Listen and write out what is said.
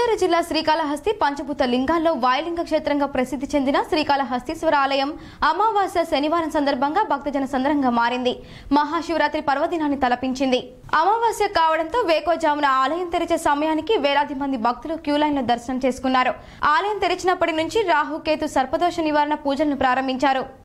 గుంటూరు జిల్లా శ్రీకాళహస్తి పంచభూత లింగాల్లో వాయులింగ క్షేత్రంగా ప్రసిద్ధి చెందిన శ్రీకాళహస్తీశ్వర ఆలయం అమావాస్య శనివారం సందర్భంగా భక్తజన సందర్భంగా మారింది. మహాశివరాత్రి పర్వదినాన్ని తలపించింది. అమావాస్య కావడంతో వేకోజామున ఆలయం తెరిచే సమయానికి వేలాది మంది భక్తులు క్యూ లైన్ లో దర్శనం చేసుకున్నారు. ఆలయం తెరిచినప్పటి నుంచి రాహుకేతు సర్పదోష నివారణ పూజలను ప్రారంభించారు.